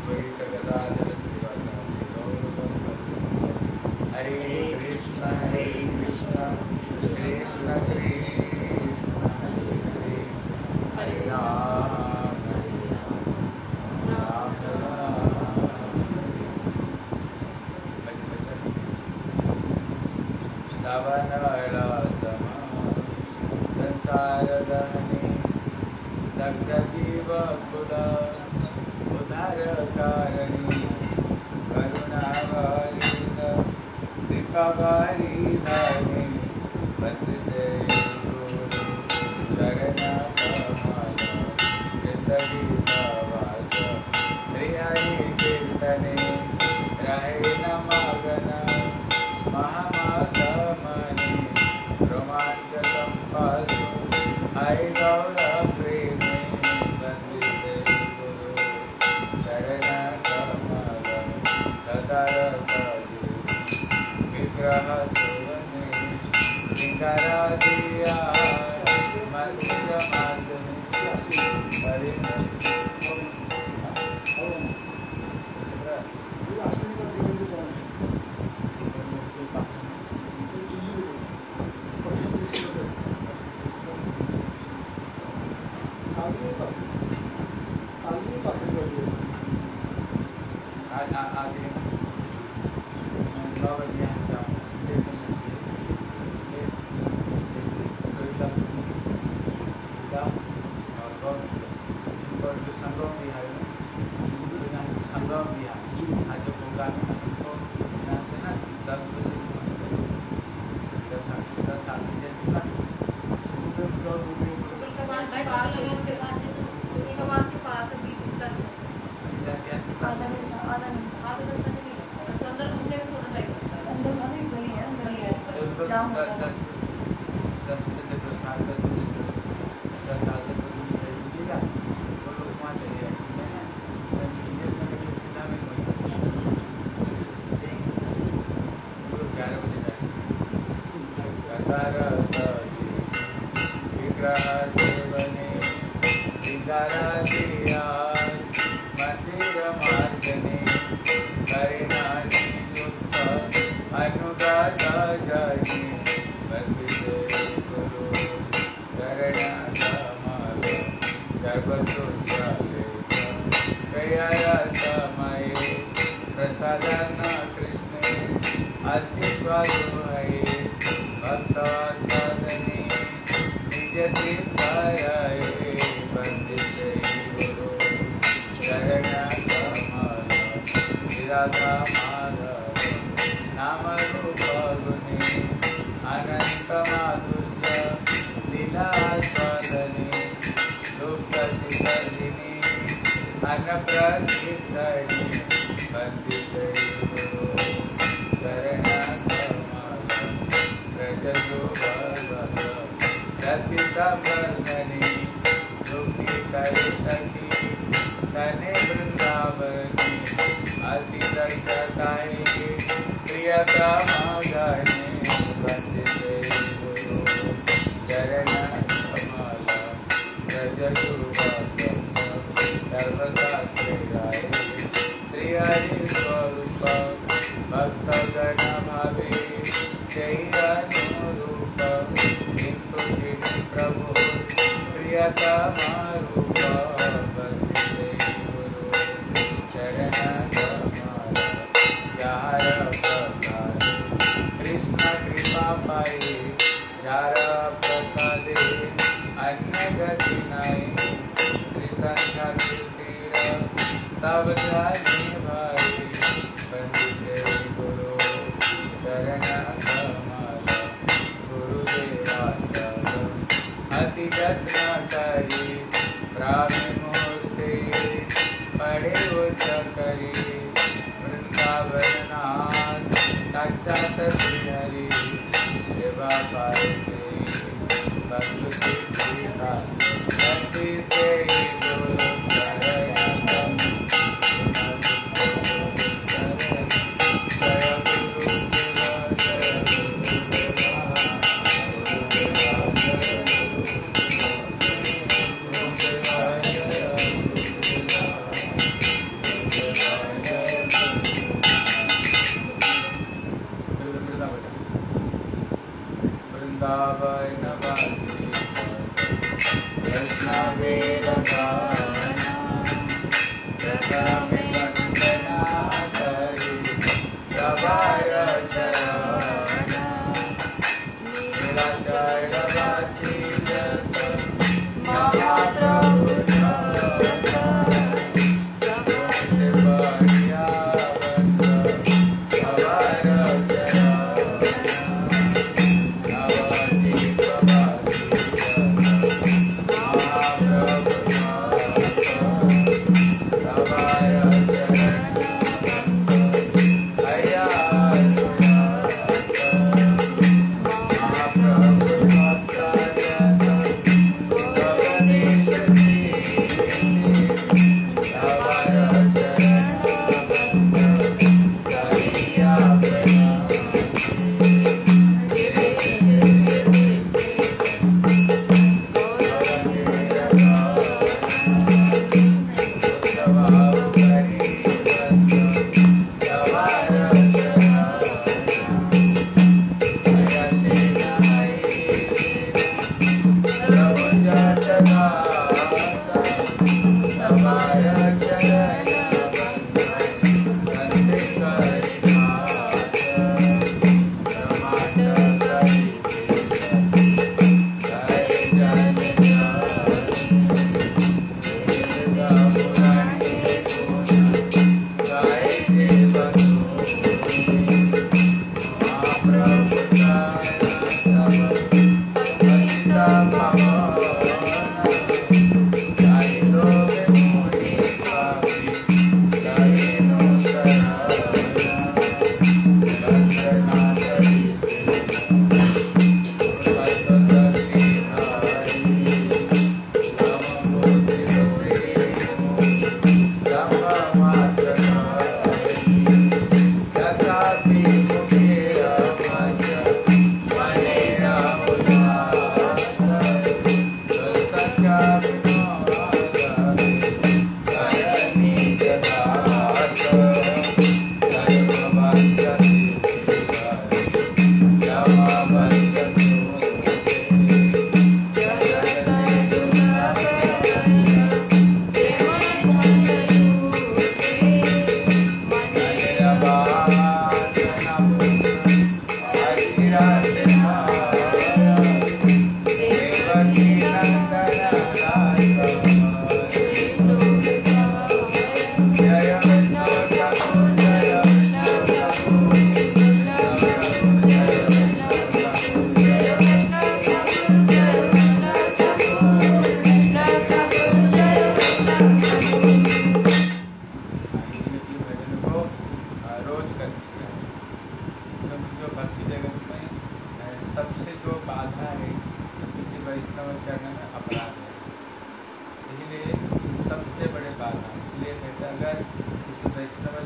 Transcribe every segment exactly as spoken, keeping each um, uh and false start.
अद्वैत गदाधर श्रीवासादि गौरभक्तवृंद। हरे कृष्ण हरे कृष्ण कृष्ण कृष्ण हरे हरे, हरे राम हरे राम राम राम। संसार दहने दग्ध जीव कुल उधार कारणी, करुणावरीद कृपावारी धानी, बंद से गुरु शरण कमल कृतगीतवाद। हरि कीर्तने रहे न मगन महामगमने, रोमांचकं पासु हरि गौर प्रेमे, वंदिते गुरु शरण कमल सदरपदे। विग्रह सुवने सिंगारादिया मंदिर माधुरी, हरि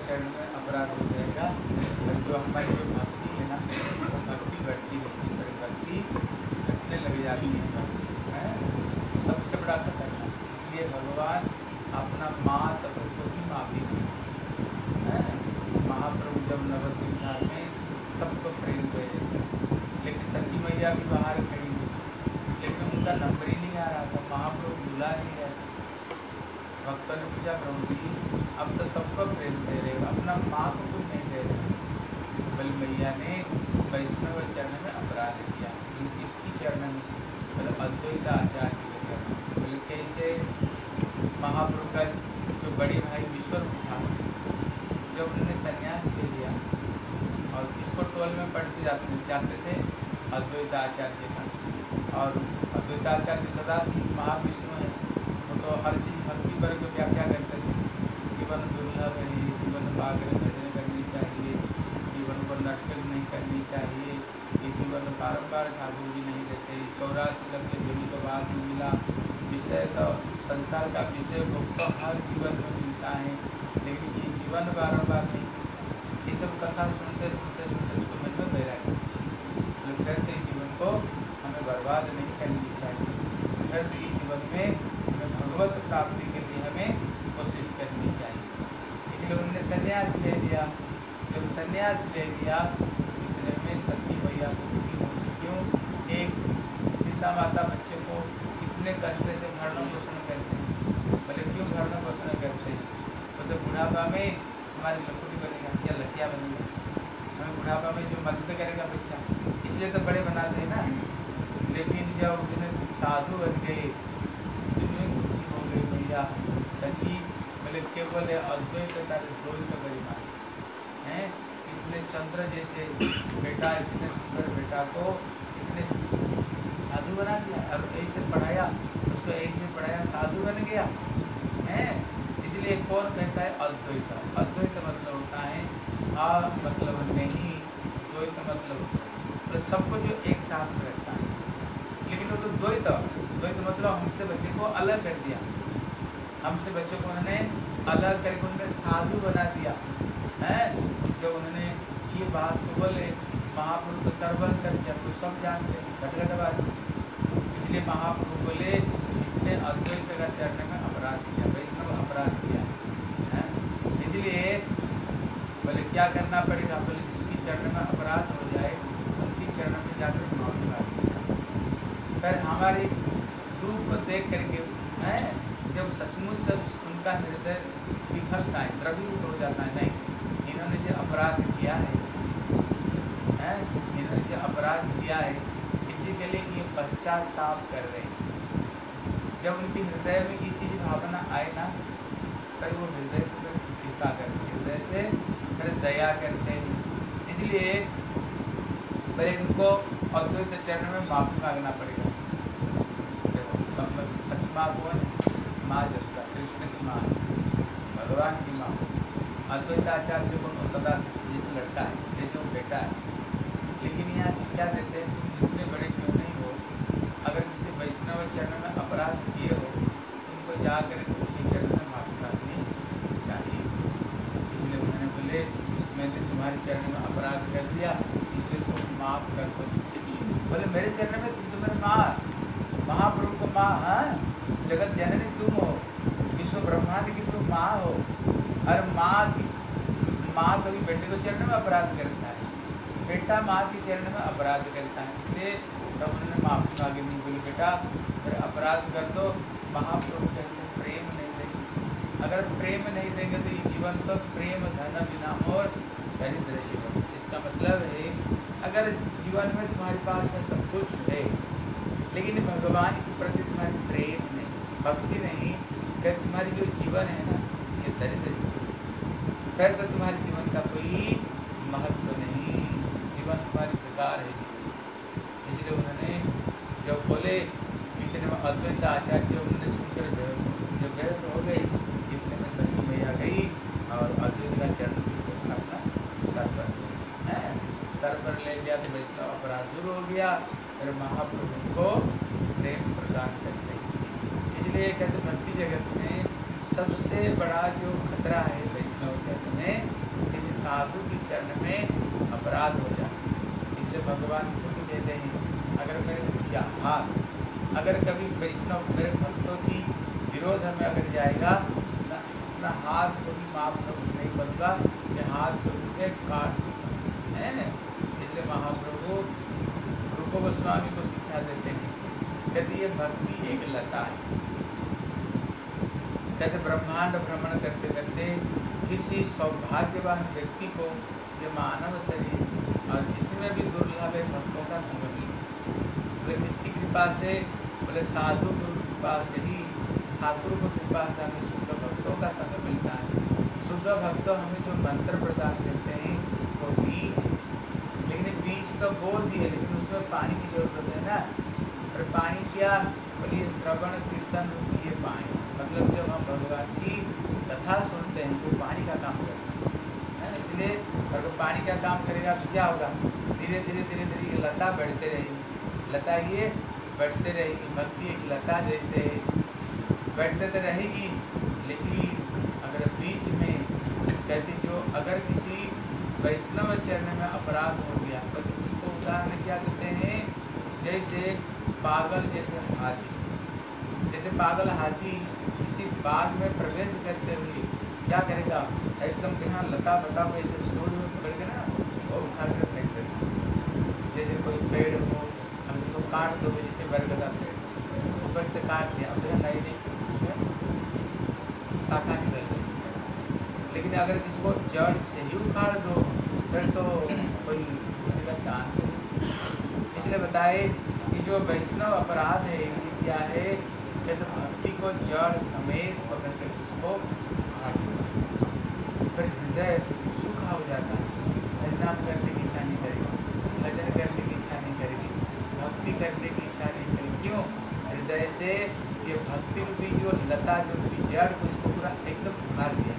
चरण में अपराध हो जाएगा। और जो हमारी जो भक्ति है ना, वो भक्ति बढ़ती रहती है, भक्ति घटने लग जाती है, सबसे बड़ा खतरनाक। इसलिए भगवान अपना माँ तब को भी माफी है। महाप्रभु जब नवद्वीप में सबको प्रेम दे रहे, लेकिन सची मैया भी बाहर खड़ी हुई, लेकिन उनका नंबर ही नहीं आ रहा था, महाप्रभु बुला नहीं रहे। भक्तों ने पूछा, प्रभु जी अब तो सबको प्रेम दे रहे हो, अपना माँ को कुछ नहीं दे रहे। बल मैया ने वैष्णव चरण में अपराध किया। किसकी चरण में? मतलब अद्वैत आचार्य के चरण में। बोले कैसे? महाप्रभु का जो बड़े भाई विश्वरूप था, जब उन्होंने संन्यास ले लिया और इसको टोल में पढ़ते जाते जाते थे अद्वैत आचार्य का, और अद्वैत आचार्य सदाशिव महाविष्णु है, वो तो हर चीज़ भक्ति पर को व्याख्या करते थे। जीवन दुर्लभ है, जीवन पागल भजन करनी चाहिए, जीवन को नष्ट नहीं करनी चाहिए, ये जीवन बारम्बार ठाकुर जी नहीं देते, चौरासी लक्ष्य देवी को बाद में मिला। विषय तो संसार का विषय भोग तो हर जीवन में मिलता है, लेकिन ये जीवन बारम्बार नहीं। ये सब कथा सुनते सुनते सुनते उसको मन में बह रहा है, करते जीवन को हमें बर्बाद नहीं करनी चाहिए, फिर ये जीवन में भगवत प्राप्ति के लिए हमें कोशिश करनी चाहिए। इसलिए उन्होंने संन्यास ले लिया। जब संन्यास ले लिया, इतने में सच्ची मैया को दुखी होती। क्यों? एक पिता माता बच्चे को इतने कष्ट से भरण पोषण करते हैं। बोले क्यों भरण पोषण करते हैं? वो तो बुढ़ापा में हमारी लकड़ी बनेगा या लठिया बनेगा, हमें बुढ़ापा में जो मदद करेगा बच्चा, इसलिए तो बड़े बनाते हैं ना। लेकिन जब उन्हें साधु बन गए, दुनिया दुखी हो गई मैया सची। बोले केवल अद्वैत का द्वैत गरिमा है। इतने चंद्र जैसे बेटा, इतने सुंदर बेटा को इसने साधु बना दिया, और ऐसे पढ़ाया उसको, ऐसे पढ़ाया साधु बन गया है। इसलिए कौन कहता है अद्वैत? अद्वैत मतलब होता है आ मतलब नहीं, द्वैत मतलब तो सबको जो एक साथ रखता है। लेकिन वो तो द्वैत, द्वैत मतलब हमसे बच्चे को अलग कर दिया, हमसे बच्चे को उन्होंने अलग करके उन्होंने साधु बना दिया है। जब उन्होंने ये बात को बोले, महाप्रभु को सर्वंत कर दिया, तो सब जानते घटघटवासी। इसलिए महाप्रभु बोले इसने अद्वैत का चरण में अपराध किया, वैष्णव अपराध किया है। इसलिए बोले क्या करना पड़ेगा? बोले जिसकी चरण में अपराध हो जाए उनकी चरण में जाकर माफी मांगनी चाहिए। फिर हमारी दुख को देख करके है, जब सचमुच से उनका हृदय विफलता है, द्रवीभूत हो जाता है, नहीं इन्होंने जो अपराध किया है, है इन्होंने जो अपराध किया है, इसी के लिए ये पश्चाताप कर रहे हैं। जब उनके हृदय में ये चीज़ भावना आए ना, फिर वो हृदय से फिर कृपा करते, हृदय से फिर दया करते हैं। इसलिए पहले इनको अद्वैत चरण में माफी मांगना पड़ेगा। सच माँ कौन? माँ जसोदा, कृष्ण की माँ, भगवान की माँ। अद्वैत आचार्य को सदा जैसे लड़का है, जैसे वो बेटा है। लेकिन यहाँ शिक्षा देते हैं तुम जितने बड़े क्यों नहीं हो, अगर किसी वैष्णव चरण में अपराध किए हो, तुमको जाकर उनके चरण में माफी मांगनी चाहिए। इसलिए उन्होंने बोले मैंने तुम्हारे चरण में अपराध कर दिया, इसलिए तुम माफ कर दो। बोले मेरे चरण में तुम तो मेरे माँ, महाप्रभु को माँ, हाँ जगत जननी तुम हो, विश्व ब्रह्मांड की तुम माँ हो। और माँ की माँ कभी बेटे को चरण में अपराध करता है, बेटा माँ की चरण में अपराध करता है। इसलिए तब उन्होंने माफी मांगी। नहीं बोले बेटा फिर अपराध कर दो। महाप्रभु कहते प्रेम नहीं देंगे, अगर प्रेम नहीं देंगे तो ये जीवन तो प्रेम धन बिना और दरिद्र जीवन। इसका मतलब है अगर जीवन में तुम्हारे पास में सब कुछ है, लेकिन भगवान के प्रति तुम्हारी प्रेम नहीं, भक्ति नहीं, फिर तुम्हारी जो जीवन है ना ये दरिद्र जीवन, फिर तो तुम्हारे जीवन का कोई महत्व नहीं, जीवन तुम्हारी बेकार है। इसलिए उन्होंने जब बोले इतने में अद्वैत आचार्य उन्होंने सुनकर बेहोश हो, जब बेहोश हो गई इतने में सची मैया गई और अद्वैत का चरण अपना सर पर है, सर पर ले लिया तो वैष्णव अपराध दूर हो गया। फिर महाप्रभु को प्रेम प्रदान करते। इसलिए कहते भक्ति जगत में सबसे बड़ा जो खतरा है वैष्णव चरण में साधु के चरण में अपराध हो जाए। इसलिए भगवान खुद कहते हैं अगर मेरे हाथ अगर कभी वैष्णव मेरे भक्तों की विरोध में अगर जाएगा ना अपना हाथ को भी माफ नहीं बनूंगा कि हाथ को मुझे काट है। इसलिए महाप्रभु रूप गोस्वामी को शिक्षा देते हैं, कहते ये भक्ति एक लता है। कहते ब्रह्मांड भ्रमण करते करते किसी सौभाग्यवान व्यक्ति को ये मानव शरीर और इसमें भी दुर्लभ है भक्तों का संग मिले। इसकी कृपा से बोले साधु गुरु कृपा से ही ठाकुर को कृपा से हमें शुद्ध भक्तों का संग मिलता है। शुद्ध भक्त हमें जो मंत्र प्रदान करते हैं वो बीज है, लेकिन बीज तो बो दिए लेकिन उसमें पानी की जरूरत है ना। और पानी क्या बोलिए श्रवण कीर्तन रूप ये पानी, मतलब जब हम भगवान की कथा सुनते हैं तो पानी का काम करते हैं। इसलिए अगर पानी का काम करेगा तो क्या होगा, धीरे धीरे धीरे धीरे ये लता बढ़ते रहेगी। लता ये बढ़ते रहेगी, भक्ति एक लता जैसे बढ़ते तो रहेगी। लेकिन अगर बीच में कहती जो अगर किसी वैष्णव चरण में अपराध हो गया तो उसको उदाहरण क्या देते हैं, जैसे पागल जैसे हाथी। जैसे पागल हाथी किसी बाग में प्रवेश करते हुए क्या करेगा, एकदम यहाँ लता बता को ऐसे सूर्य में पकड़ के ना और उठा कर फेंक देता। जैसे कोई पेड़ हो हम उसको काट दो, जैसे बरगद का पेड़ ऊपर से काट दिया, अब नहीं नहीं उसमें शाखा निकल गई। लेकिन अगर किसी को जड़ से ही उखाड़ दो फिर तो कोई किसी का चांस है। इसलिए बताए कि जो वैष्णव अपराध है ये क्या है, कि तो भक्ति को जड़ समेत पकड़ कर उसको उखाड़ दो, फिर हृदय सूखा हो जाता है। हरिनाम करने की इच्छा नहीं करेगी, भजन करने की इच्छा नहीं करेगी, भक्ति करने की इच्छा नहीं करेगी। क्यों? हृदय से ये भक्ति रूपी जो लता जो जड़ को इसको पूरा एकदम उखाड़ दिया,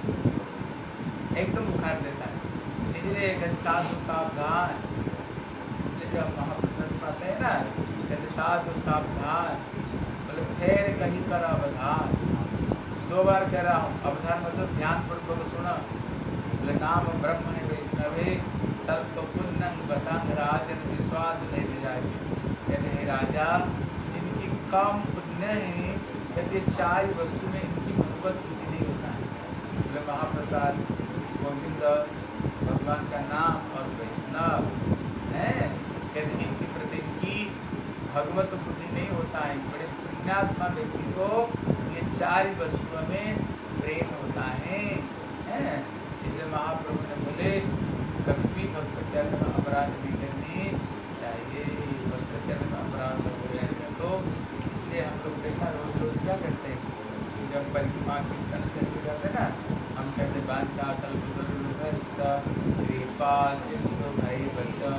एकदम उखाड़ देता है। इसलिए कहते साधु सावधान, इसलिए जब महापुरुष पाते हैं ना कहते साधु सावधान, मतलब फिर कहीं कर अवधान। दो बार कह रहा हूँ, अवधान मतलब ध्यान पूर्वक सुना। बोले नाम ब्रह्म है वैष्णवे सब तो पुण्य बतांग राजन विश्वास नहीं जाए। कहते हैं राजा जिनकी कम पुण्य है कहते चार वस्तु में इनकी भगवत बुद्धि नहीं होता है। बोले महाप्रसाद गोविंद भगवान का नाम और वैष्णव है, कहते इनके प्रति इनकी भगवत बुद्धि नहीं होता है। बड़े पुण्यात्मा व्यक्ति को ये चार वस्तुओं में प्रेम होता है, है? इसलिए महाप्रभु ने बोले कभी भक्त चरण में अपराध नहीं करनी चाहिए। भक्त चरण में अपराध हो गया तो इसलिए हम लोग देखा रोज रोज क्या करते हैं, जब परिक्रमा कीर्तन से शुरू जाते हैं ना, हम कहते बांछा चल कृपा सिंधु भाई बच्चा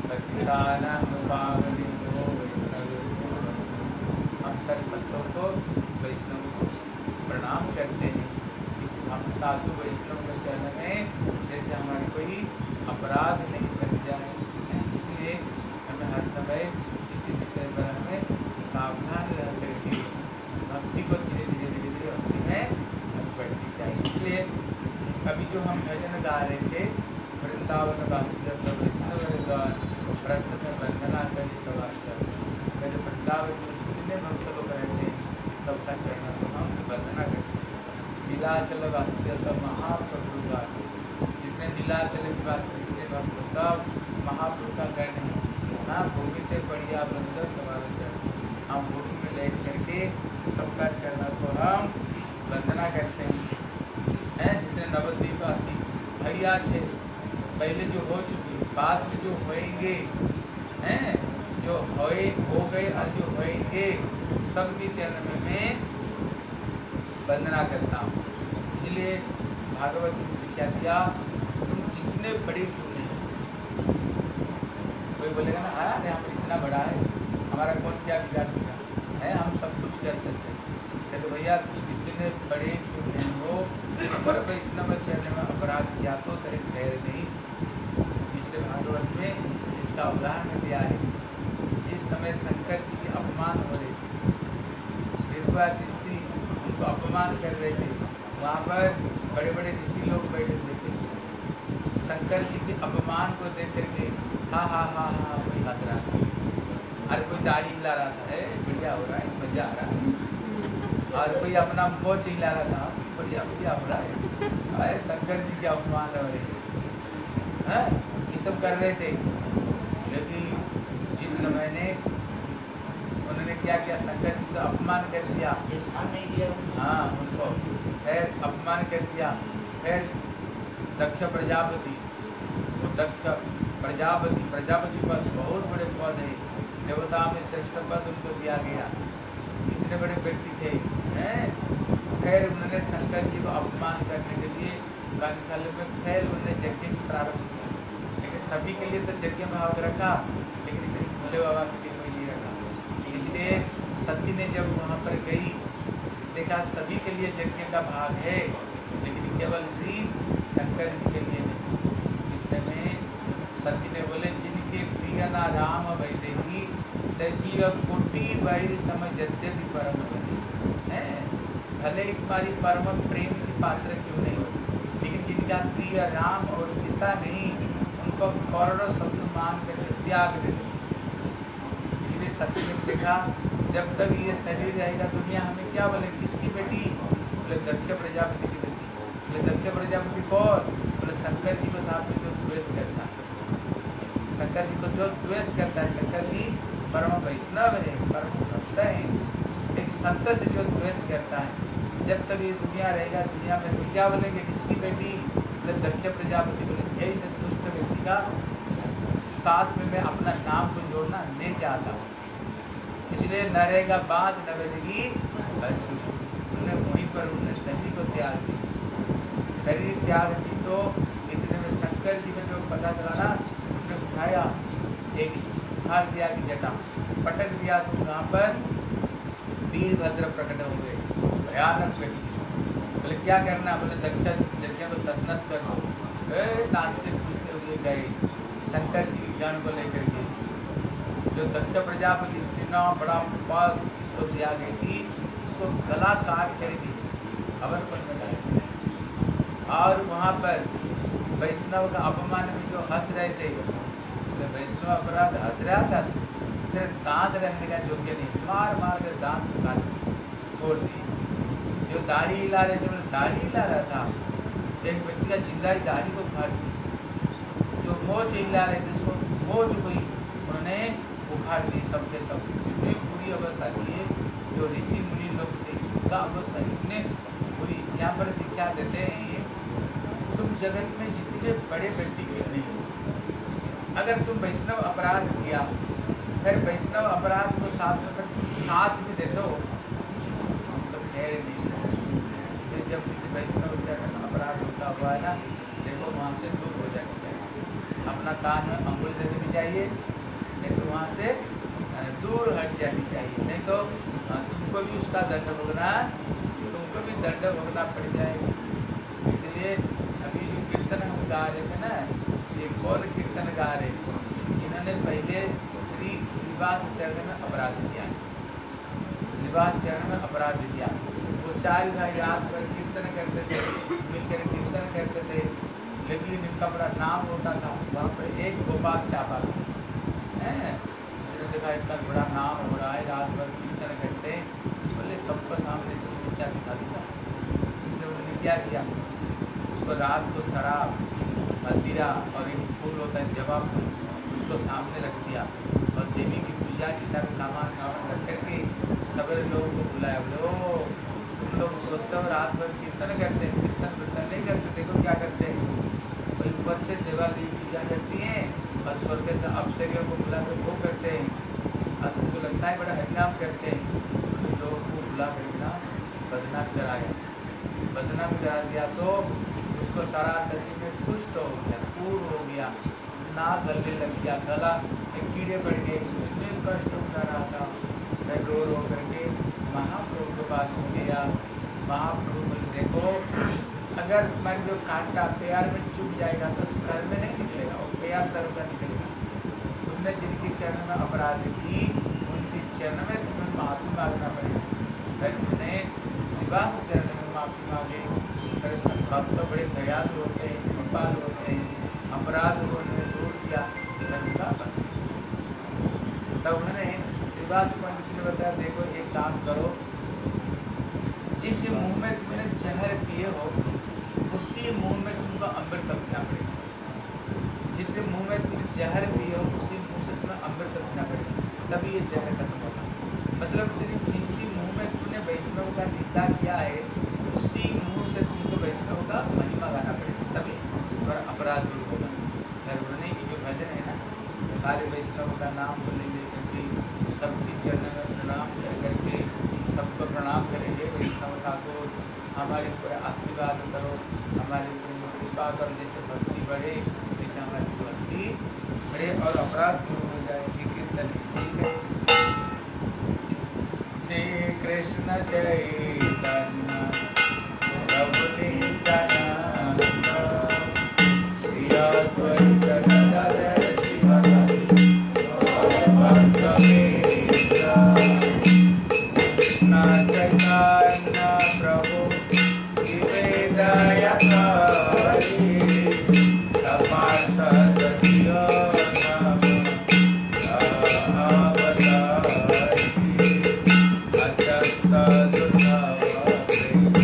हम सर संतों को वैष्णव को प्रणाम करते हैं। किसी हम साधु वैष्णव के चरण में जैसे हमारे कोई अपराध नहीं कर जाए, इसलिए हमें हर समय इसी विषय पर हमें सावधान रह करके भक्ति को धीरे धीरे धीरे धीरे भक्ति में बढ़ती चाहिए। इसलिए अभी जो हम भजन गा रहे थे वृंदावन वासुदेव वैष्णव प्रथम वंदना करी सवार कहते वृंदावन में जितने भक्त लोग रहते हैं सबका चरण को हम वंदना करते हैं। नीलाचल वासुदेव महाप्रभु का जितने नीलाचल निवास जितने भक्त सब महाप्रभु का गण है। हाँ भूमि से बढ़िया बंदर सवार हम भूमि में लेट करके सबका चरण को हम वंदना करते हैं। जितने नवद्वीपवासी भैया छे पहले जो हो चुकी बाद में जो होएंगे हैं, जो होए हो गए और जो होएंगे सबके चरण में मैं वंदना करता हूँ। इसलिए भागवत ने शिक्षा दिया तुम जितने बड़े क्यों नहीं। कोई बोलेगा ना अरे हम इतना बड़ा है हमारा कौन क्या बिगाड़ दिया है, हम सब कुछ कर सकते हैं। तो भैया जितने बड़े क्यों नहीं हो, पर वैष्णव चरण में अपराध किया तो तेरे खैर नहीं। पिछले भागवत में इसका उदाहरण दिया है। जिस समय शंकर जी की अपमान हो रहे थे, विद्वान ऋषि उनको अपमान कर रहे थे, वहाँ पर बड़े बड़े ऋषि लोग बैठे हुए थे। शंकर जी के अपमान को देख करके हा हा हा हा कोई हंस रहा था, अरे कोई दाढ़ी हिला रहा था, ए बढ़िया हो रहा है, मजा आ रहा है, और कोई अपना मोच हिला रहा था, बढ़िया बढ़िया हो रहा है, अरे शंकर जी के अपमान हो रहे हैं, ये सब कर रहे थे। लेकिन जिस समय ने उन्होंने क्या किया, शंकर जी का अपमान कर दिया, स्थान नहीं दिया, हाँ उसको फिर अपमान कर दिया। फिर दक्ष प्रजापति, तो दक्ष प्रजापति प्रजापति पद बहुत बड़े पद है, देवता में श्रेष्ठ पद उनको दिया गया, इतने बड़े व्यक्ति थे हैं। फिर उन्होंने शंकर जी को अपमान करने के लिए काल में फिर उन्होंने यज्ञ की प्रारंभ किया, लेकिन सभी के लिए तो यज्ञ भाव रखा, लेकिन श्री भोले बाबा के लिए कोई नहीं रखा। इसलिए सती ने जब वहाँ पर गई, देखा सभी के लिए यज्ञ का भाग है, लेकिन केवल श्री शंकर जी के लिए नहीं। इतने में सती ने बोले, जिनके प्रिय ना राम वैदेही तजीर कोटि वैर समझ यद्यपि परम सची है, भले एक बारी परम प्रेम की पात्र क्यों नहीं हो, लेकिन जिनका प्रिय राम और सीता नहीं, उनको करोड़ों शब्द मान कर त्याग देते। इसलिए सती ने देखा, जब तक ये शरीर रहेगा दुनिया हमें क्या बोले, किसकी बेटी, बोले दक्ष प्रजापति की बेटी, बोले दक्ष प्रजापति कौन, बोले शंकर जी को साथ में जो द्वेष करता है, शंकर जी को जो द्वेष करता है, शंकर जी परम वैष्णव है, परम भक्त है, एक संत से जो द्वेष करता है, जब तक ये दुनिया रहेगा दुनिया में तो क्या बोलेंगे, किसकी बेटी, बोले दक्ष प्रजापति, बोले ऐसे दुष्ट व्यक्ति का साथ में मैं अपना नाम को जोड़ना नहीं चाहता हूँ, इसलिए न रहेगा बाँस न बजेगी बंसुरी। उन्होंने वहीं पर उन्होंने शरीर को त्याग दी, शरीर त्याग दी, तो इतने में शंकर जी में जो पता चला ना, उन्होंने उठाया, एक उठार दिया कि जटा पटक दिया, तो वहाँ पर वीरभद्र प्रकट हो गए, भयानक व्यक्ति। बोले क्या करना, बोले दक्ष यज्ञ को तसनस कर दो। नाचते कूदते हुए गए शंकर जी के ज्ञान को लेकर के, जो दक्ष प्रजापति इतना बड़ा पद इसको दिया गई थी, उसको गला काट करके अवरपन में डाले, और वहाँ पर वैष्णव का अपमान में जो हंस रहे थे, तो वैष्णव अपराध हंस रहा था, फिर दांत रहने का योग्य नहीं, मार मार कर दांत काट तोड़ दिए। जो दाढ़ी हिला रहे थे, दाढ़ी हिला रहा था, एक व्यक्ति का जिंदा ही दाढ़ी को काट दिया। जो मोच हिला रहे थे, उसको मोच हुई, उन्होंने उखाड़ दी, सबके सब। इतनी बुरी अवस्था थी, जो ऋषि मुनि लोग थे उनका अवस्था इतने बुरी। यहाँ पर शिक्षा देते हैं, तुम जगत में जितने बड़े व्यक्ति क्यों नहीं, अगर तुम वैष्णव अपराध किया, फिर वैष्णव अपराध को साथ में साथ में दे दो, तो खैर नहीं। जैसे जब किसी वैष्णव अपराध होता हुआ है ना, देखो वहाँ से दूर हो जाना चाहिए, अपना कान में अंगुल देनी भी चाहिए, नहीं तो वहाँ से दूर हट जानी चाहिए, नहीं तो तुमको भी उसका दंड भोगना तुमको भी दंड भोगना पड़ जाएगा। इसलिए अभी जो कीर्तन हम गा रहे थे ना, ये कौन कीर्तन गा रहे, इन्होंने पहले श्री श्रीवास चरण में अपराध किया, श्रीवास चरण में अपराध किया। वो चार भाई रात भर कीर्तन करते थे, मिलकर कीर्तन करते थे, लेकिन इनका बड़ा नाम होता था। वहाँ पर एक गोपाल चापा है, उसने देखा इतना बड़ा नाम हो रहा है, रात भर कीर्तन करते, बोले सबको सामने से ऊँचा दिखा दिया। इसलिए उन्होंने क्या किया, उसको रात को शराब, मदिरा और एक फूल होता है जवाब फूल, उसको सामने रख दिया, और देवी की पूजा के सारे सामान वामान रख करके सभी लोगों को बुलाया। बोले ओ तुम लोग सोचते हो रात भर कीर्तन करते हैं, कीर्तन कीर्तन नहीं करते, देखो क्या करते हैं, कोई ऊपर से देवा देवी पूजा करती हैं और स्वर्ग से अप्सरियों को बुला कर वो करते हैं, और तुमको लगता है बड़ा हरिनाम करते हैं, तो लोगों को बुला कर ना बदनाम कराया, बदनाम करा दिया, तो उसको सारा शरीर में कुष्ठ हो गया, पूर हो गया, नाक गलने लग गया, गला में कीड़े पड़ गए, इतने कष्ट उठा रहा था। मैं रो रो करके महाप्रभु के पास हो गया। महाप्रभु बोले देखो, अगर तुम्हारी जो कांटा पैर में चुभ जाएगा तो सर में नहीं निकलेगा, और पैर तर का निकलेगा। तुमने जिनकी चरण में अपराध की, उनकी चरण में तुम्हें माफी मांगना पड़ेगा। फिर तुमने श्रीवास चरण में माफी मांगे। फिर भक्त तो बड़े दयालु होते हैं, कृपालु होते हैं, लास्ट पॉइंट इसने बताया, देखो एक काम करो, जिस मुंह में तुमने जहर पिए हो उसी मुंह में तुमको अमृत रखना पड़ेगा। जिस मुंह में तुम जहर पिए हो उसी मुंह से तुम्हें अमृत रखना पड़ेगा, तभी ये जहर खत्म होगा। मतलब जिस मुंह में तुमने वैष्णव का निंदा किया है उसी मुंह से तुमको वैष्णव का महिमा गाना पड़ेगा, तभी और अपराध दूर होगा। सर्वने ये जो भजन है ना, सारे वैष्णव का नाम ले लेकर के सबकी चरण में प्रणाम कर करके सबको प्रणाम करेंगे। वैष्णव ठाकुर हमारे ऊपर आशीर्वाद करो, हमारे ऊपर कृपा करो, जैसे भक्ति बढ़े जैसे हमारी भक्ति बढ़े और अपराध दूर हो जाएगी। कीर्तन ठीक है। श्री कृष्ण चैतन्य प्रभु नित्यानंद श्री अद्वैत गदाधर शिवासादि भक्त कृष्ण चैतन्य प्रभु निवेदयकारी सपार्षद अवतारी अच्युत दुर्लभ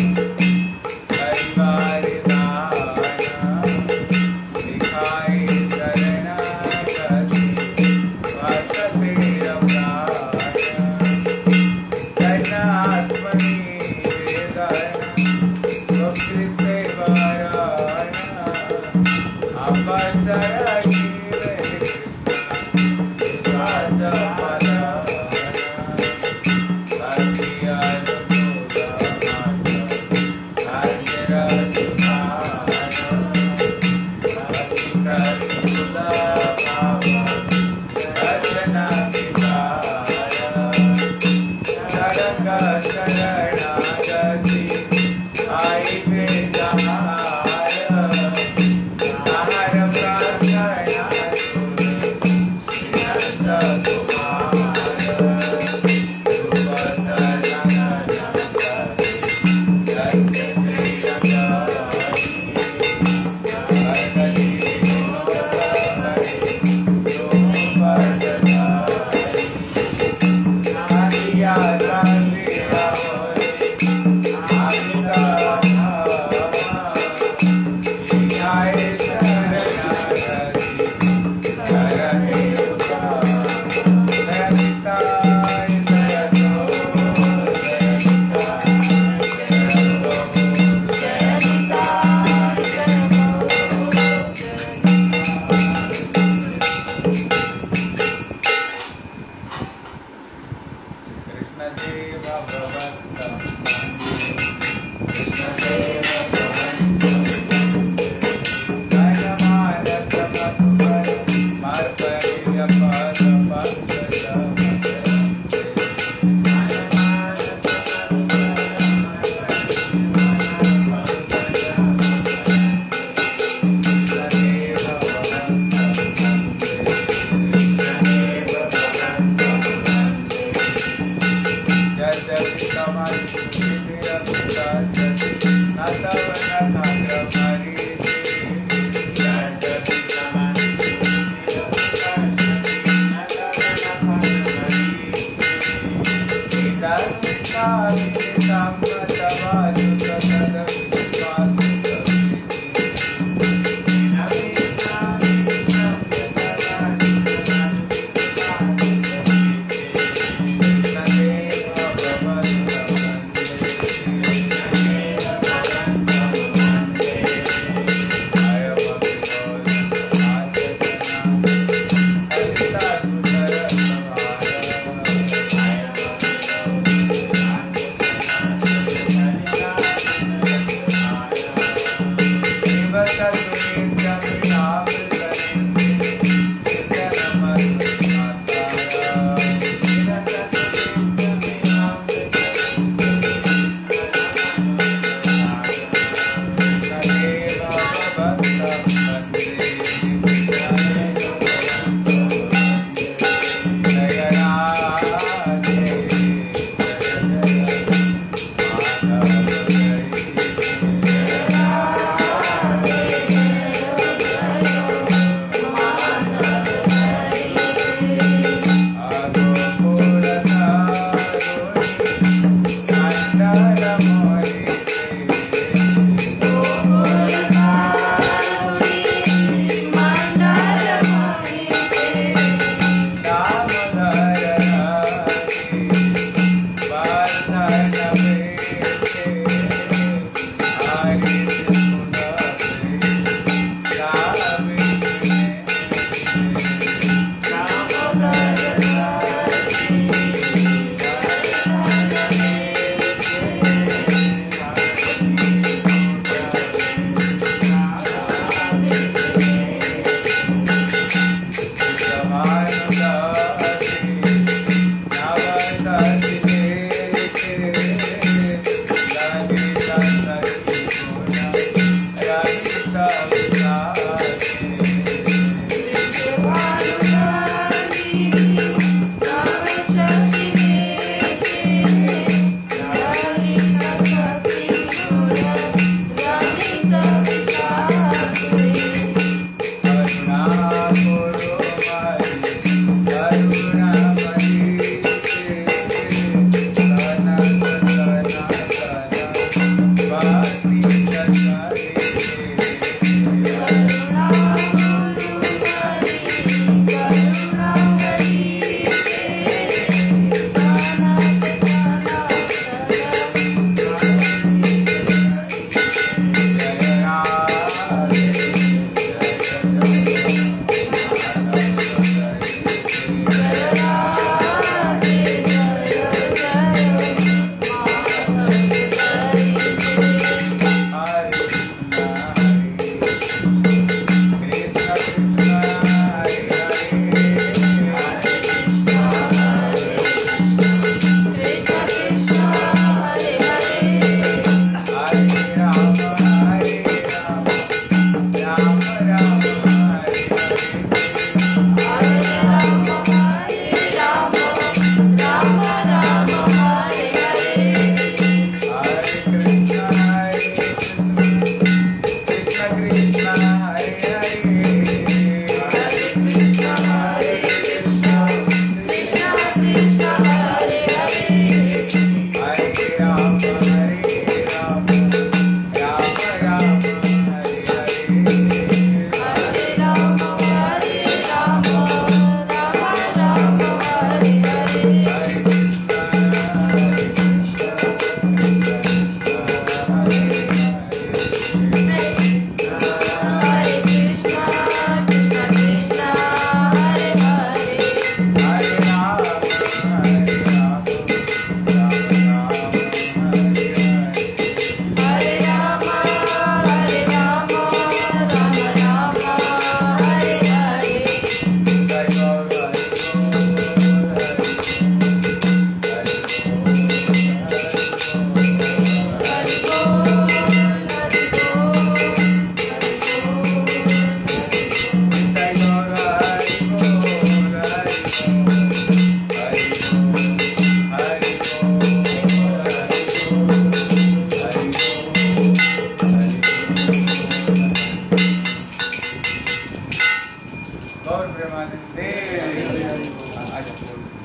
परमानंदे। आज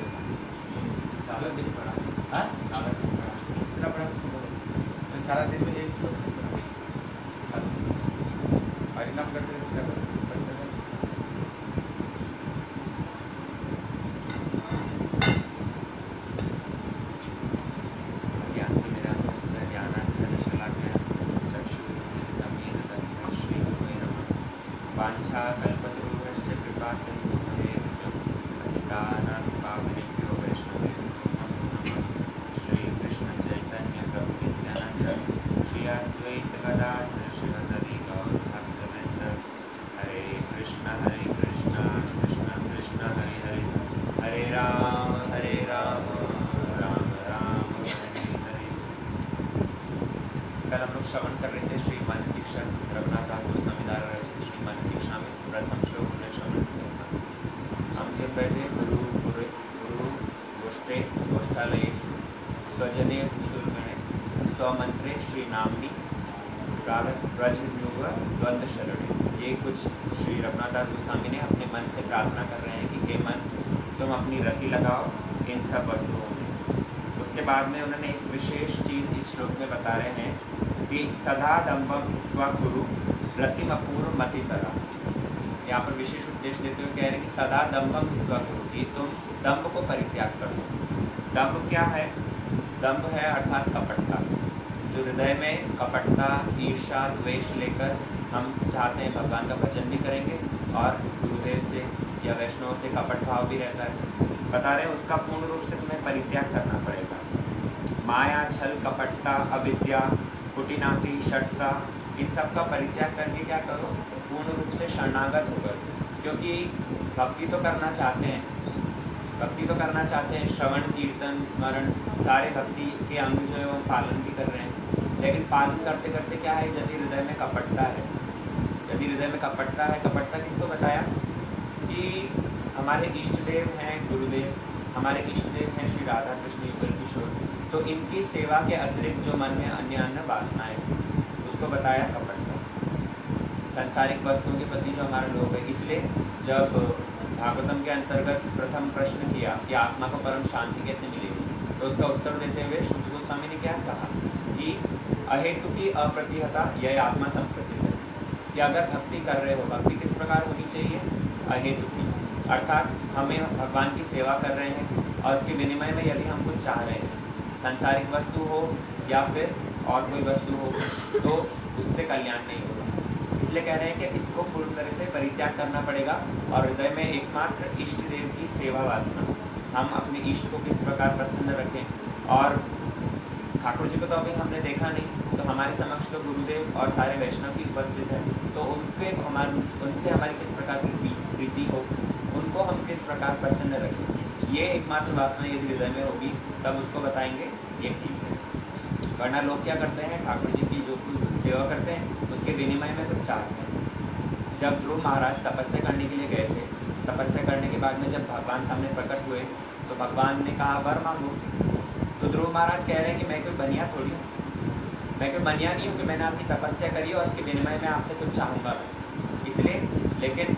कागज पड़ा, हाँ कागज पड़ा, इतना बड़ा तो सारा दिन में एक श्लोक परिणाम करते रहते वाञ्छाकल्पतरुभ्यश्च कृपा सिन्धुभ्येव पतितानां वैष्णवेभ्यो श्रीकृष्ण चैतन्य प्रभु नित्यानंद श्री अद्वैत गदाधर शिवसदि गौरभक्तवृंद। हरे कृष्ण हरे कृष्ण कृष्ण कृष्ण हरे हरे, हरे राम हरे राम राम राम हरे हरे। कल हम लोग श्रवण कर रहे थे श्री मन शिक्षण रघुनाथ दास गोस्वामी द्वारा रचित श्री मन शिक्षा में प्रथम श्लोक में श्रवण किया था। हम जब पहले गुरु गुरु गुरु गोष्ठे गोष्ठालयेश स्वजने शुल्कणे स्वमंत्रे श्री नामनी ब्रजयुग द्वंद्व शरण, ये कुछ श्री रघुनाथ दास गोस्वामी ने अपने मन से प्रार्थना कर रहे हैं कि हे मन तुम अपनी रति लगाओ इन सब वस्तुओं में। उसके बाद में उन्होंने एक विशेष चीज़ इस श्लोक में बता रहे हैं कि सदा दम्भम स्वकुरु रतिम अपूर्व मति तरा। यहाँ पर विशेष उद्देश्य देते हुए कह रहे हैं कि सदा दम्भम स्वकुरु, कि तुम दम्भ को परित्याग कर दो। दम्भ क्या है? दम्भ है अर्थात कपटता, जो हृदय में कपटता ईर्ष्या द्वेष लेकर हम चाहते हैं भगवान का भजन भी करेंगे और गुरुदेव से या वैष्णव से कपट भाव भी रहता है। बता रहे हैं उसका पूर्ण रूप से तुम्हें परित्याग करना पड़ेगा। माया छल कपटता अविद्या कुटिनाटी शठता, इन सब का परित्याग करके क्या करो? पूर्ण रूप से शरणागत होकर, क्योंकि भक्ति तो करना चाहते हैं, भक्ति तो करना चाहते हैं, श्रवण कीर्तन स्मरण सारे भक्ति के अंग जो है वो पालन भी कर रहे हैं, लेकिन पालन करते करते क्या है, यदि हृदय में कपटता है, यदि हृदय में कपटता है, कपटता किसको बताया कि हमारे इष्ट देव हैं गुरुदेव, हमारे इष्ट देव हैं श्री राधा कृष्ण युगल किशोर, तो इनकी सेवा के अतिरिक्त जो मन में अन्य अन्य वासनाएं उसको बताया कपटता। सांसारिक वस्तुओं के प्रति जो हमारा लोभ है, इसलिए जब भागवतम के अंतर्गत प्रथम प्रश्न किया कि आत्मा को परम शांति कैसे मिलेगी, तो उसका उत्तर देते हुए शुद्ध गोस्वामी ने क्या कहा कि अहेतु की अप्रतिहता यह आत्मा संप्रसिद्ध है, कि अगर भक्ति कर रहे हो, भक्ति किस प्रकार होनी चाहिए? अहेतु की, अर्थात हमें भगवान की सेवा कर रहे हैं और उसके विनिमय में यदि हम कुछ चाह रहे हैं, सांसारिक वस्तु हो या फिर और कोई वस्तु हो, तो उससे कल्याण नहीं होगा। इसलिए कह रहे हैं कि इसको पूर्ण तरह से परित्याग करना पड़ेगा और हृदय में एकमात्र इष्ट देव की सेवा वासना, हम अपने इष्ट को किस प्रकार प्रसन्न रखें। और ठाकुर जी को तो अभी हमने देखा नहीं, तो हमारे समक्ष तो गुरुदेव और सारे वैष्णव भी उपस्थित हैं, तो उनके हमारे उनसे हमारी किस प्रकार की प्रीति हो, उनको हम किस प्रकार प्रसन्न रखें, ये एकमात्र वासना यदि हृदय में होगी तब उसको बताएंगे ये ठीक है। वरना लोग क्या करते हैं, ठाकुर जी की जो सेवा करते हैं उसके विनिमय में कुछ चाहते हैं। जब ध्रुव महाराज तपस्या करने के लिए गए थे, तपस्या करने के बाद में जब भगवान सामने प्रकट हुए तो भगवान ने कहा वर मांगो, तो ध्रुव महाराज कह रहे हैं कि मैं कोई बनिया थोड़ी हूँ, मैं कोई बनिया नहीं हूँ कि मैंने आपकी तपस्या करी और उसके विनिमय में आपसे कुछ चाहूँगा मैं, इसलिए। लेकिन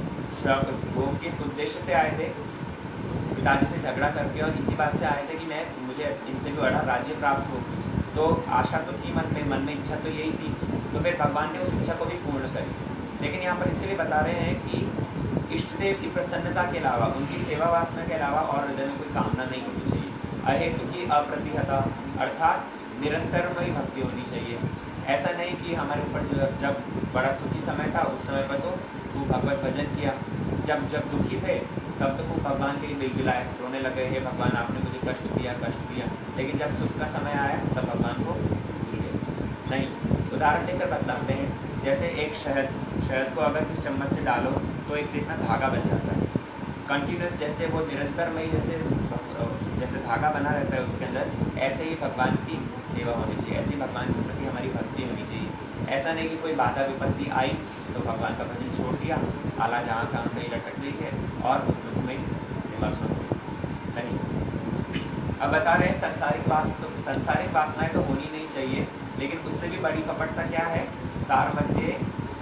वो किस उद्देश्य से आए थे? पिताजी से झगड़ा करके और इसी बात से आए थे कि मैं मुझे इनसे भी बड़ा राज्य प्राप्त हो, तो आशा तो थी मन में, मन में इच्छा तो यही थी, तो फिर भगवान ने उस इच्छा को भी पूर्ण करी। लेकिन यहाँ पर इसलिए बता रहे हैं कि इष्ट देव की प्रसन्नता के अलावा, उनकी सेवा वासना के अलावा और हृदय में कोई कामना नहीं होनी चाहिए। अहेतु की अप्रतिहता, अर्थात निरंतरमयी भक्ति होनी चाहिए। ऐसा नहीं कि हमारे ऊपर जब बड़ा सुखी समय था उस समय पर तो खूब भगवत भजन किया, जब जब दुखी थे तब तो खूब भगवान के लिए बिलबिलाए, रोने लगे, हे भगवान आपने मुझे कष्ट दिया कष्ट दिया, लेकिन जब सुख का समय आया तब भगवान को भूल गए। नहीं, उदाहरण देकर बताते हैं, जैसे एक शहद शहद को अगर किस चम्मच से डालो तो एक देखना धागा बन जाता है, कंटिन्यूस, जैसे वो निरंतर में जैसे जैसे धागा बना रहता है उसके अंदर, ऐसे ही भगवान की सेवा होनी चाहिए, ऐसी भगवान के प्रति हमारी भक्ति होनी चाहिए। ऐसा नहीं कि कोई बाधा विपत्ति आई तो भगवान का भजन छोड़ दिया, आला जहाँ कहाँ कहीं लटक गई है और दुख में निमग्न हो नहीं। अब बता रहे हैं संसारिक वास्तव संसारिक वासनाएं तो होनी नहीं चाहिए, लेकिन उससे भी बड़ी कपटता क्या है? तार मध्य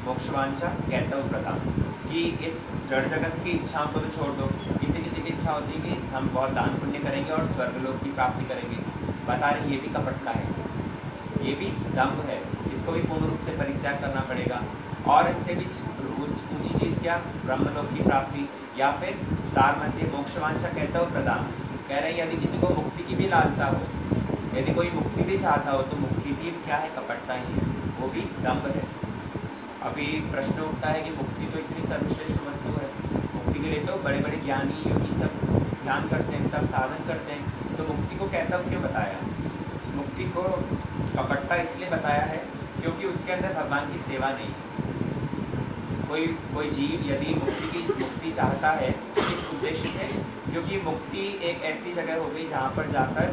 मोक्षवांछा कहतव प्रदान, कि इस जड़ जगत की इच्छाओं को तो छोड़ दो। किसी किसी की इच्छा होती है कि हम बहुत दान पुण्य करेंगे और स्वर्गलोक की प्राप्ति करेंगे। बता रहे ये भी कपटता है, ये भी दम्भ है, इसको भी पूर्ण रूप से परित्याग करना पड़ेगा। और इससे भी ऊंची चीज़ क्या, ब्रह्मलोक की प्राप्ति, या फिर तार मध्य मोक्षवांछा कहतव प्रदान। कह रहे हैं यदि किसी को मुक्ति की भी लालसा हो, यदि कोई मुक्ति भी चाहता हो, तो मुक्ति भी क्या है, कपटता ही है, वो भी दम्भ है। अभी प्रश्न उठता है कि मुक्ति तो इतनी सर्वश्रेष्ठ वस्तु है, मुक्ति के लिए तो बड़े बड़े ज्ञानी योगी सब ध्यान करते हैं, सब साधन करते हैं, तो मुक्ति को कहतव क्यों बताया? मुक्ति को कपटता इसलिए बताया है क्योंकि उसके अंदर भगवान की सेवा नहीं है। कोई कोई जीव यदि मुक्ति की मुक्ति चाहता है इस उद्देश्य से, क्योंकि मुक्ति एक ऐसी जगह हो गई जहाँ पर जाकर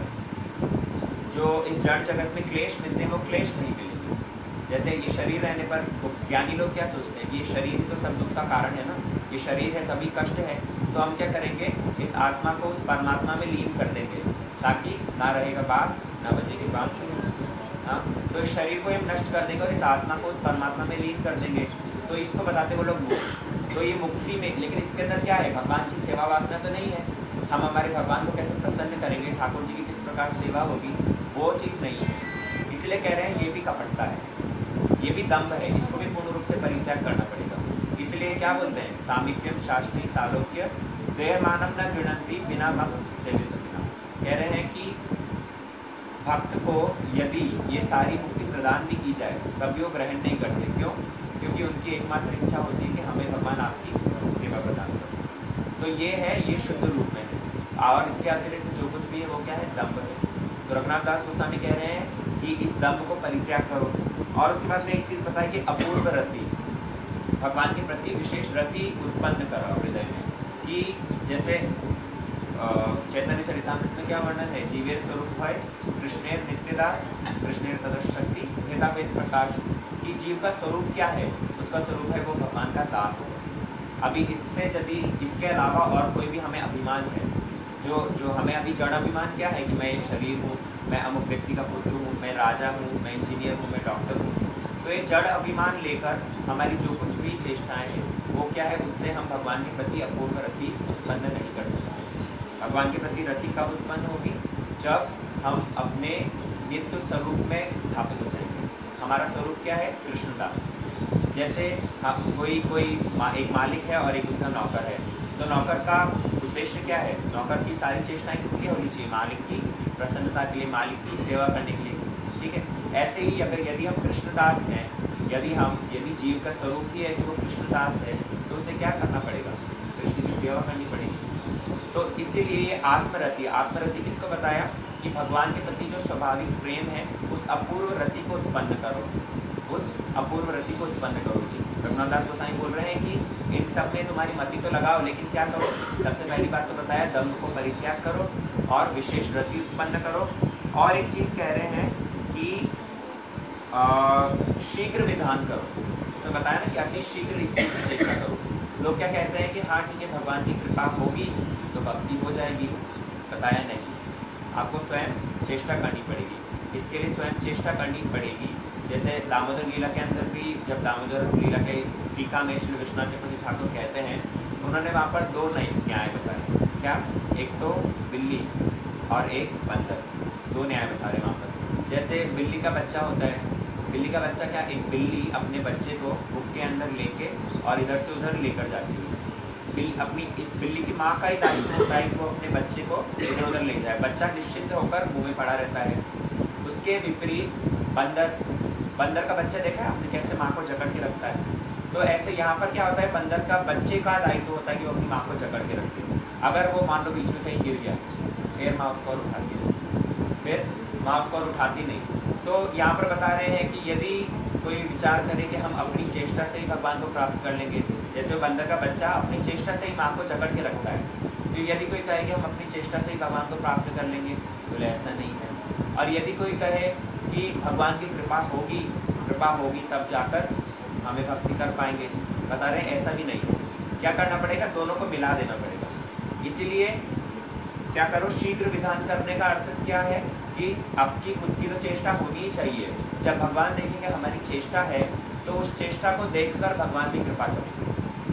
जो इस जड़ जगत में क्लेश मिलते हैं वो क्लेश नहीं मिलेंगे। जैसे ये शरीर रहने पर ज्ञानी लोग क्या सोचते हैं कि ये शरीर ही तो सब दुख का कारण है ना, ये शरीर है तभी कष्ट है, तो हम क्या करेंगे, इस आत्मा को उस परमात्मा में लीन कर देंगे ताकि ना रहेगा बांस ना बजेगी बांस। हाँ, तो इस शरीर को हम नष्ट कर देंगे और इस आत्मा को उस परमात्मा में लीन कर देंगे, तो इसको बताते वो लोग मोक्ष। तो ये मुक्ति में, लेकिन इसके अंदर क्या है, भगवान की सेवा वासना तो नहीं है। हम हमारे भगवान को कैसे प्रसन्न करेंगे, ठाकुर जी की किस प्रकार सेवा होगी, वो चीज़ नहीं है। इसलिए कह रहे हैं ये भी कपटता है, ये भी दम्भ है, इसको भी पूर्ण रूप से परित्याग करना पड़ेगा। इसलिए क्या बोलते हैं, सामीप्यम शास्त्री सालोक्य द्वय मानव न गृणंती बिना भक्त सेवित बिना। कह रहे हैं कि भक्त को यदि ये सारी मुक्ति प्रदान भी की जाए तब भी वो ग्रहण नहीं करते। क्यों? क्योंकि उनकी एकमात्र इच्छा होती है कि हमें भगवान आपकी सेवा प्रदान करें। तो ये है, ये शुद्ध रूप में है, और इसके अतिरिक्त जो कुछ भी है वो क्या है, दम्भ है। तो रघुनाथ दास गोस्वामी कह रहे हैं कि इस दम्भ को परित्याग करो। और उसके बाद में एक चीज़ बताई कि अपूर्व रति, भगवान के प्रति विशेष रति उत्पन्न करो हृदय में। कि जैसे चैतन्य चरितामृत में क्या वर्णन है, जीवेर स्वरूप है कृष्णेर नित्यदास कृष्णेर तदर्श शक्ति भेदाभेद प्रकाश। कि जीव का स्वरूप क्या है, उसका स्वरूप है वो भगवान का दास है। अभी इससे यदि इसके अलावा और कोई भी हमें अभिमान है, जो जो हमें अभी जड़ अभिमान क्या है कि मैं शरीर हूँ, मैं अमुक व्यक्ति का पुत्र हूँ, मैं राजा हूँ, मैं इंजीनियर हूँ, मैं डॉक्टर हूँ, तो ये जड़ अभिमान लेकर हमारी जो कुछ भी चेष्टाएँ हैं वो क्या है, उससे हम भगवान के प्रति अपूर्व रति उत्पन्न नहीं कर सकते। भगवान के प्रति रति कब उत्पन्न होगी, जब हम अपने नित्य स्वरूप में स्थापित हो जाएंगे। हमारा स्वरूप क्या है, कृष्णदास। जैसे हम कोई कोई मा, एक मालिक है और एक उसका नौकर है, तो नौकर का उद्देश्य क्या है, नौकर की सारी चेष्टाएं किस लिए होनी चाहिए, मालिक की प्रसन्नता के लिए, मालिक की सेवा करने के लिए। ठीक है, ऐसे ही अगर यदि हम कृष्णदास हैं, यदि हम यदि जीव का स्वरूप ही है कि वो कृष्णदास है, तो उसे क्या करना पड़ेगा, कृष्ण की सेवा करनी पड़ेगी। तो इसीलिए ये आत्मरति, आत्मरति किसको बताया कि भगवान के प्रति जो स्वाभाविक प्रेम है उस अपूर्व रति को उत्पन्न करो, उस अपूर्व रति को उत्पन्न करो। जी रघुनाथ दास गोस्वामी बोल रहे हैं कि इन सब में तुम्हारी मति तो लगाओ, लेकिन क्या करो, सबसे पहली बात तो बताया दम्भ को परित्याग करो और विशेष रति उत्पन्न करो। और एक चीज़ कह रहे हैं कि शीघ्र विधान करो, तो बताया ना कि अति शीघ्र इस चीज़ की चेष्टा करो। लोग क्या कहते हैं कि हाँ ठीक है, भगवान की कृपा होगी तो भक्ति हो जाएगी, बताया नहीं, आपको स्वयं चेष्टा करनी पड़ेगी। इसके लिए स्वयं चेष्टा करनी पड़ेगी। जैसे दामोदर लीला के अंदर भी, जब दामोदर लीला के टीका में श्री विश्वनाथ चक्रवर्ती ठाकुर कहते हैं, उन्होंने वहाँ पर दो नए न्याय बताए। क्या? एक तो बिल्ली और एक बंदर, दो न्याय बता रहे वहाँ पर। जैसे बिल्ली का बच्चा होता है, बिल्ली का बच्चा क्या, एक बिल्ली अपने बच्चे को बुक के अंदर लेके और इधर से उधर लेकर जाती है। बिल्ली अपनी इस बिल्ली की माँ का ही दायित्व होता है कि वो अपने बच्चे को इधर उधर ले जाए, बच्चा निश्चिंत होकर मुँह में पड़ा रहता है। उसके विपरीत बंदर, बंदर का बच्चा देखा है आपने कैसे माँ को जकड़ के रखता है, तो ऐसे यहाँ पर क्या होता है, बंदर का बच्चे का दायित्व होता है कि वो अपनी माँ को जकड़ के रखे। अगर वो मान लो बीच में कहीं गिर गया, फिर माँ उसको और उठाती नहीं, फिर माँ उसको और उठाती नहीं। तो यहाँ पर बता रहे हैं कि यदि कोई विचार करे कि हम अपनी चेष्टा से ही भगवान को प्राप्त कर लेंगे, जैसे वो बंदर का बच्चा अपनी चेष्टा से ही माँ को जकड़ के रखता है, तो यदि कोई कहे कि हम अपनी चेष्टा से ही भगवान को प्राप्त कर लेंगे, तो ऐसा नहीं है। और यदि कोई कहे कि भगवान की कृपा होगी, कृपा होगी तब जाकर हमें भक्ति कर पाएंगे, बता रहे हैं ऐसा भी नहीं है। क्या करना पड़ेगा, दोनों को मिला देना पड़ेगा। इसीलिए क्या करो, शीघ्र विधान करने का अर्थ क्या है कि आपकी खुद की तो चेष्टा होनी ही चाहिए। जब भगवान देखेंगे हमारी चेष्टा है तो उस चेष्टा को देखकर भगवान भी कृपा करेंगे,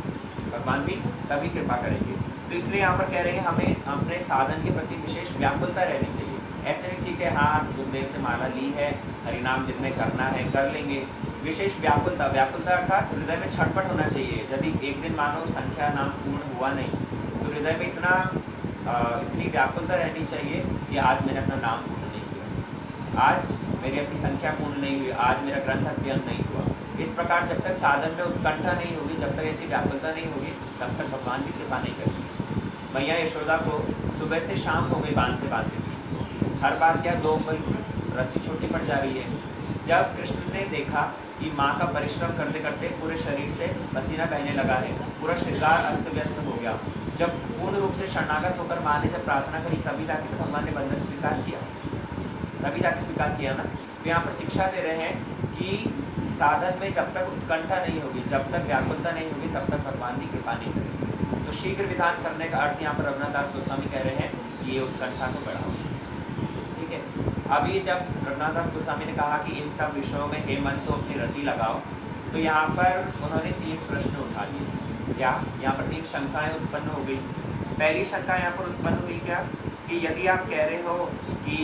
भगवान भी तभी कृपा करेंगे। तो इसलिए यहाँ पर कह रहे हैं हमें अपने साधन के प्रति विशेष व्याकुलता रहनी चाहिए। ऐसे नहीं ठीक है हाँ गुरुदेव से माला ली है, हरिनाम जितने करना है कर लेंगे, विशेष व्याकुलता, व्याकुलता अर्थात हृदय में छटपट होना चाहिए। यदि एक दिन मानो संख्या नाम पूर्ण हुआ नहीं तो हृदय में इतना आ, इतनी व्याकुलता रहनी चाहिए कि आज मैंने अपना नाम पूर्ण नहीं किया, आज मेरी अपनी संख्या पूर्ण नहीं हुई, आज मेरा ग्रंथ अध्ययन नहीं हुआ। इस प्रकार जब तक साधन में उत्कंठा नहीं होगी, जब तक ऐसी व्याकुलता नहीं होगी, तब तक भगवान भी कृपा नहीं करेंगे। मैया यशोदा को सुबह से शाम हो गई बांधते बांधते, हर बार क्या दो उंगल रस्सी छोटी पड़ जा रही है। जब कृष्ण ने देखा कि माँ का परिश्रम करते करते पूरे शरीर से पसीना बहने लगा है, पूरा श्रृंगार अस्त व्यस्त हो गया, जब पूर्ण रूप से शरणागत होकर माँ ने जब प्रार्थना करी तभी जाके तो भगवान ने बंधन स्वीकार किया, तभी जाके स्वीकार किया ना। तो यहाँ पर शिक्षा दे रहे हैं कि साधन में जब तक उत्कंठा नहीं होगी, जब तक व्याकुलता नहीं होगी, तब तक भगवान की कृपा नहीं करेगी। तो शीघ्र विधान करने का अर्थ यहाँ पर रघुनाथ दास गोस्वामी कह रहे हैं कि ये उत्कंठा को बढ़ाओ। ठीक है, अभी जब रघुनाथ दास गोस्वामी ने कहा कि इन सब विषयों में हे मन तो अपनी रति लगाओ, तो यहाँ पर उन्होंने तीन प्रश्न उठा लिए। क्या यहाँ पर तीन शंकाएं उत्पन्न हो गई। पहली शंका यहाँ पर उत्पन्न हुई क्या कि यदि आप कह रहे हो कि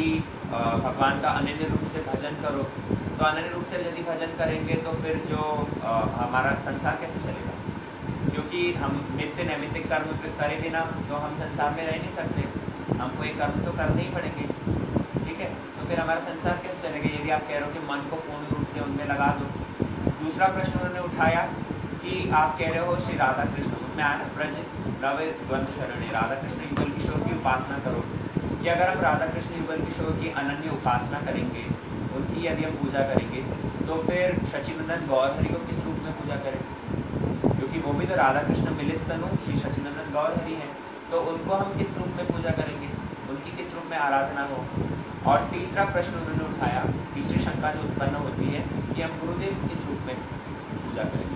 भगवान का अनन्य रूप से भजन करो, तो अनन्य रूप से यदि भजन करेंगे तो फिर जो आ, हमारा संसार कैसे चलेगा, क्योंकि हम नित्य नैमित्तिक कर्म करे बिना तो हम संसार में रह नहीं सकते, हमको ये कर्म तो करने ही पड़ेंगे। ठीक है, तो फिर हमारा संसार कैसे चलेगा यदि आप कह रहे हो कि मन को पूर्ण रूप से उनमें लगा दो। दूसरा प्रश्न उन्होंने उठाया कि आप कह रहे हो श्री राधा कृष्ण, उसमें आया ना ब्रज रवे द्वंद्व शरणी, राधा कृष्ण युगल किशोर की उपासना करो, कि अगर हम राधा कृष्ण युगल किशोर की अनन्य उपासना करेंगे, उनकी यदि हम पूजा करेंगे, तो फिर सच्चिदानंद गौर हरि को किस रूप में पूजा करेंगे, क्योंकि वो भी तो राधा कृष्ण मिलित तनु श्री सच्चिदानंद गौर हरि हैं, तो उनको हम किस रूप में पूजा करेंगे, उनकी किस रूप में आराधना हो। और तीसरा प्रश्न उन्होंने उठाया, तीसरी शंका जो उत्पन्न होती है कि हम गुरुदेव को किस रूप में पूजा करेंगे।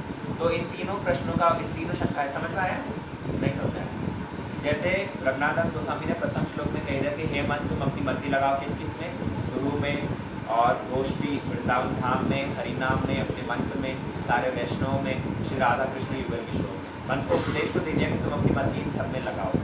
तो इन तीनों प्रश्नों का, इन तीनों शंकाएं समझ में आया नहीं समझ में आया। जैसे रघुनाथ दास गोस्वामी ने प्रथम श्लोक में कह दिया कि हे मन तुम अपनी मति लगाओ किस किस में, गुरु में और गोष्ठी वृंदावन धाम में, हरिनाम में, अपने मंत्र में, सारे वैष्णव में, श्री राधा कृष्ण युगल किशोर में। मन को उपदेश तो दीजिए कि तुम अपनी मति इन सब में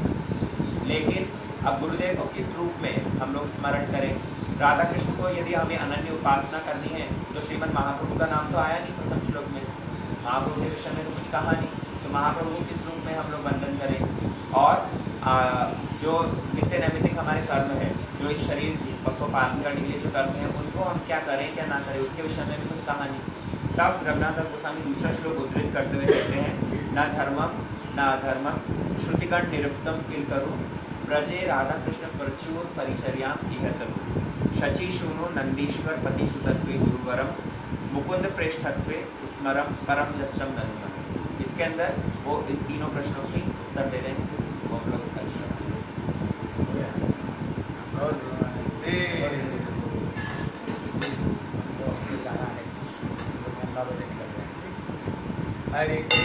लगाओ, लेकिन अब गुरुदेव को किस रूप में हम लोग स्मरण करें। राधा कृष्ण को यदि हमें अनन्य उपासना करनी है तो श्रीमद् महाप्रभु का नाम तो आया नहीं प्रथम श्लोक में, महाप्रभु के विषय में तो कुछ कहा नहीं, तो महाप्रभु को किस रूप में हम लोग वंदन करें। और आ, जो नित्य नैमित्तिक हमारे कर्म है, जो इस शरीर को पालन करने के लिए जो कर्म है, उनको हम क्या करें क्या ना करें, उसके विषय में भी कुछ कहा नहीं। तब रघुनाथ दास गोस्वामी दूसरा श्लोक उद्धृत करते हुए कहते हैं न धर्मम न अधर्मम श्रुतिगण निरुक्तम किल करो ब्रजे राधा कृष्ण प्रचुर परिचर्याम इहतरु शची शूनो नंदीश्वर पति सुतत्वे गुरुवरम मुकुंद प्रेष्ठत्वे स्मरम परम जस्रम ननुमन। इसके अंदर वो इन तीनों प्रश्नों की उत्तर दे रहे हैं। वो हम लोग हरे